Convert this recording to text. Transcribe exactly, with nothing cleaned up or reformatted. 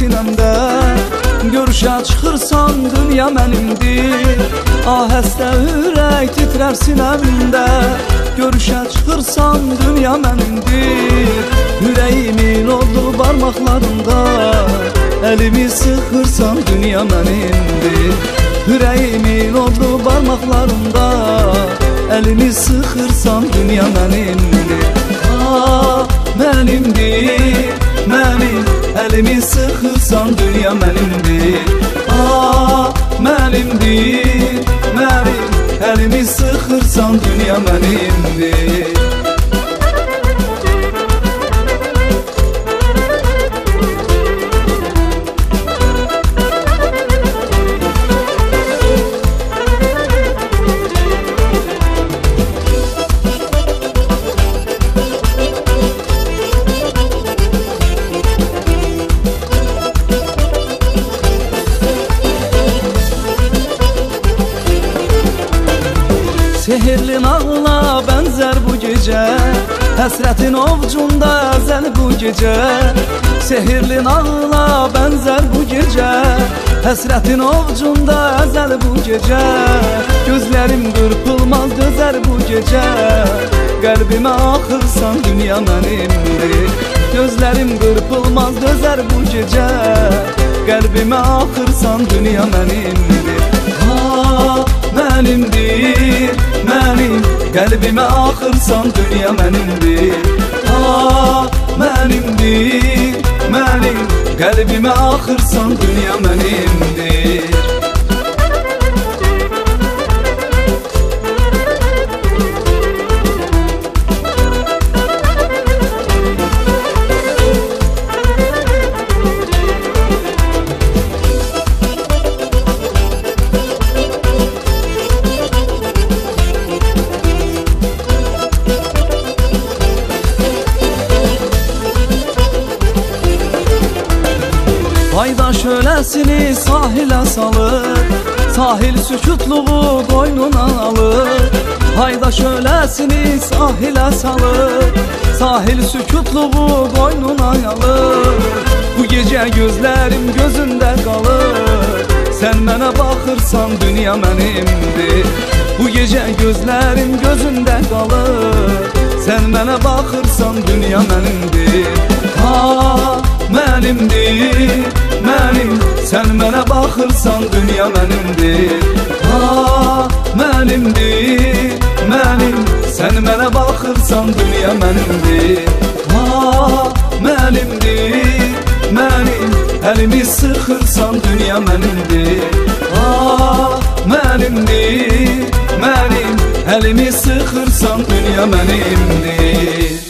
sinəmdə. Görüşə çıxırsan dünya mənimdir, ahəstə ürək titrər sinəmdə. Görüşə çıxırsan dünya mənimdir, ürəyimin oldu barmaqlarında. Əlimi sıxırsan dünya mənimdir, ürəyimin oldu barmaqlarında. Əlimi sıxırsan dünya mənimdir. Ah, mənimdir, mənim. Əlimi sıxırsan dünya mənimdir. Ah, mənimdir, mənim. Əlimi sıxırsan dünya mənimdir. Sehirli nağla bənzər bu gecə, həsrətin ovcunda əzəl bu gecə. Sehirli nağla bənzər bu gecə, həsrətin ovcunda əzəl bu gecə. Gözlərim qırpılmaz dözər bu gecə, qəlbimə axırsan dünya mənimdir. Gözlərim qırpılmaz dözər bu gecə, qəlbimə axırsan dünya mənimdir. Ah, mənimdir, mənim. Qəlbimə axırsan dünya mənimdir. Ah, mənimdir, mənim. Qəlbimə axırsan dünya mənimdir. Ayda şöləsini sahilə salır, sahil sükutluğu qoynuna alır. Ayda şöləsini sahilə salır, sahil sükutluğu qoynuna alır. Bu gecə gözlərim gözündə qalır, sən mənə baxırsan dünya mənimdir. Bu gecə gözlərim gözündə qalır, sən mənə baxırsan dünya mənimdir. Ah, mənimdir, mənim. Sən mənə baxırsan dünya mənimdir. Ah, mənimdir, mənim. Sən mənə baxırsan dünya mənimdir. Ah, mənimdir, mənim. Əlimi sıxırsan dünya mənimdir. Ah, mənimdir, mənim. Əlimi sıxırsan dünya mənimdir.